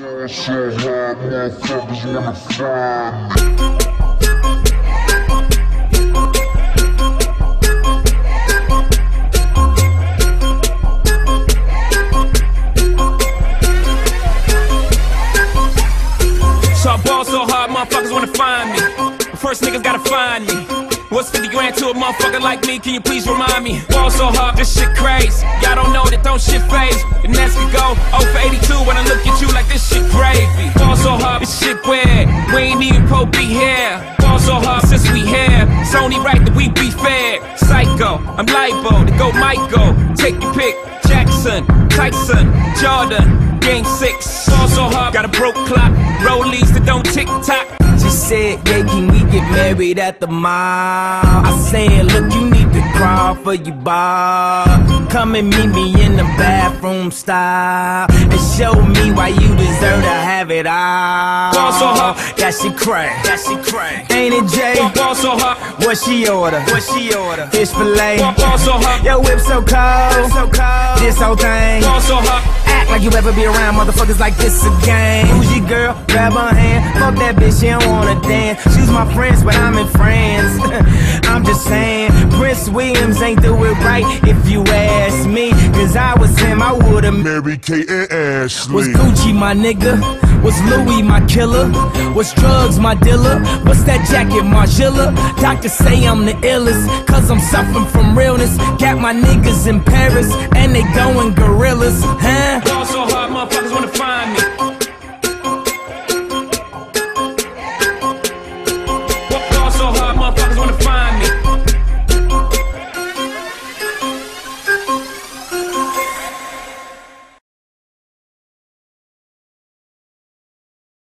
So hard, motherfuckers wanna find me. So I ball so hard, motherfuckers wanna find me. First niggas gotta find me. What's 50 grand to a motherfucker like me? Can you please remind me? Ball so hard, this shit crazy. Y'all don't know that don't shit phase. The next we go 0 for 82 when I look at you like this shit gravy. Ball so hard, this shit weird. We ain't even pro be here. Ball so hard since we here. It's only right that we be fair. Psycho, I'm libo to go Michael. Take your pick. Jackson, Tyson, Jordan, Game 6. Ball so hard, got a broke clock. Rollies that don't tick tock. She said, yeah, can we get married at the mall? I said, look, you need to crawl for your bar. Come and meet me in the bathroom style and show me why you deserve to have it all. Ball so hard, that she cray, ain't it Jay? Ball so hard, what she order? Fish fillet. Ball so hard, your whip so cold, this whole thing. ball so hard. Act like you ever be around motherfuckers like this again. Who's your girl? Grab her hand. Fuck that bitch, she don't wanna dance. She's my friends, but I'm in France. I'm just saying, Prince Williams ain't do it right if you ask me. Cause I was him, I would've Mary Kate and Ashley. Was Gucci my nigga? Was Louis my killer? Was drugs my dealer? What's that jacket, Margiela? Doctors say I'm the illest, cause I'm suffering from realness. Got my niggas in Paris, and they going gorillas, huh? Ball so hard, motherfuckers wanna find me.